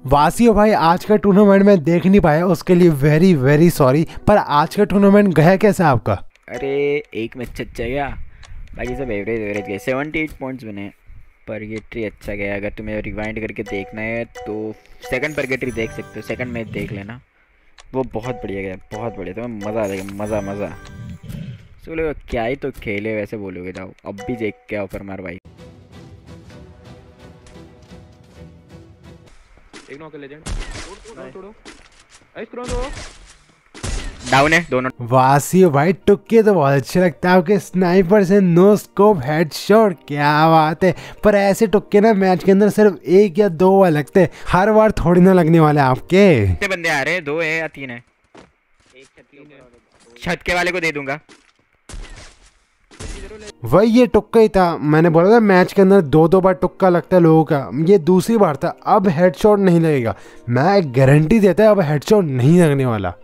वासियो भाई आज का टूर्नामेंट में देख नहीं पाया, उसके लिए वेरी वेरी सॉरी। पर आज का टूर्नामेंट गया कैसा आपका? अरे एक मैच अच्छा गया, बाकी सब एवरेज एवरेज गए। 78 पॉइंट्स बने। परगेटरी अच्छा गया। अगर तुम्हें रिवाइंड करके देखना है तो सेकंड परगेटरी देख सकते हो, सेकंड मैच देख लेना, वो बहुत बढ़िया गया, बहुत बढ़िया। तुम्हें मज़ा आ जाएगा, मज़ा मज़ा। चलो क्या ही तो खेले वैसे बोलोगे, जाओ अब भी देख के आओ परमार भाई। एक नॉक लेजेंड तोड़ो तोड़ो डाउन है दोनों। वासियो भाई टुक्के तो बहुत अच्छे लगते हैं आपके, स्नाइपर से नो स्कोप हेडशॉट, क्या बात है। पर ऐसे टुक्के ना मैच के अंदर सिर्फ एक या दो बार लगते हैं, हर बार थोड़ी ना लगने वाले आपके। कितने बंदे आ रहे हैं? 2 है या 3 है? छत के वाले को दे दूंगा। वही ये टुक्का ही था, मैंने बोला था मैच के अंदर दो बार टुक्का लगता है लोगों का, ये दूसरी बार था। अब हेडशॉट नहीं लगेगा, मैं गारंटी देता है अब हेडशॉट नहीं लगने वाला।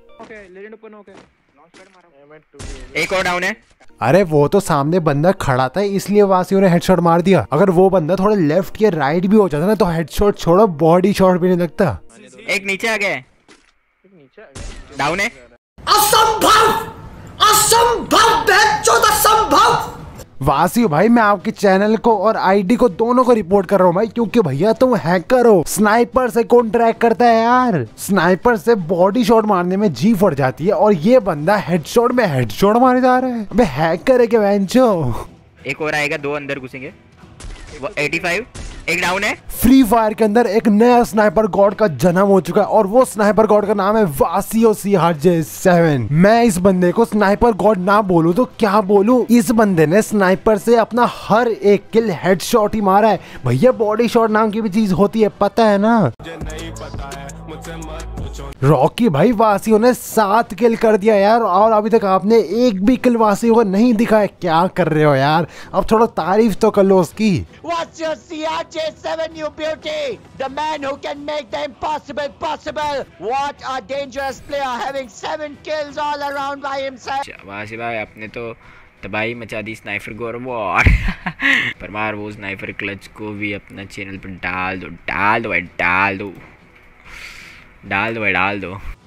एक और डाउन है। अरे वो तो सामने बंदा खड़ा था इसलिए वासियों ने हेडशॉट मार दिया, अगर वो बंदा थोड़ा लेफ्ट या राइट भी हो जाता ना तो हेडशॉट छोड़ो बॉडी शॉट भी नहीं लगता। एक नीचे आ गया, डाउन है। असंभव असंभव असंभव। वासियो भाई मैं आपके चैनल को और आईडी को दोनों को रिपोर्ट कर रहा हूँ भाई, क्योंकि भैया तुम हैकर हो। स्नाइपर से कौन ट्रैक करता है यार? स्नाइपर से बॉडी शॉट मारने में जी फट जाती है और ये बंदा हेडशॉट में हेडशॉट मारे जा रहा है। अबे हैकर है क्या बेंचो? एक और आएगा, 2 अंदर घुसेंगे। वो 85, एक डाउन है। फ्री फायर के अंदर एक नया स्नाइपर गॉड का जन्म हो चुका है और वो स्नाइपर गॉड का नाम है वासियो CRJ7। मैं इस बंदे को स्नाइपर गॉड ना बोलूं तो क्या बोलूं, इस बंदे ने स्नाइपर से अपना हर एक किल हेडशॉट ही मारा है। भैया बॉडी शॉट नाम की भी चीज होती है, पता है ना? रॉकी भाई वासियो ने 7 किल कर दिया यार, और अभी तक आपने एक भी किल वासियो को नहीं दिखाया। क्या कर रहे हो यार, अब थोड़ा तारीफ तो कर लो उसकी। What's your CRJ7, you beauty? The man who can make the impossible possible. What a dangerous player, having 7 kills all around by himself. शाबाश भाई, आपने तो तबाही मचा दी स्नाइपर को। और वो परमार वो स्नाइपर क्लच को भी अपना चैनल पर डाल दो, डाल दो भाई, डाल दो, डाल दो भाई, डाल दो।